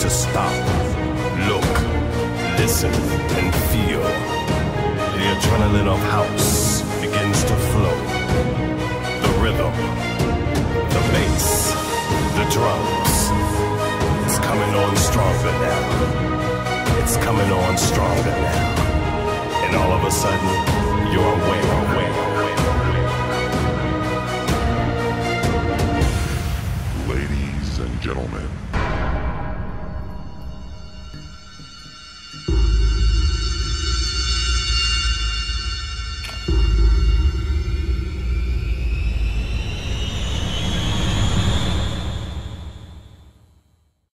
to stop, look, listen, and feel. The adrenaline of house begins to flow. The rhythm, the bass, the drums. It's coming on stronger now. It's coming on stronger now. And all of a sudden, you're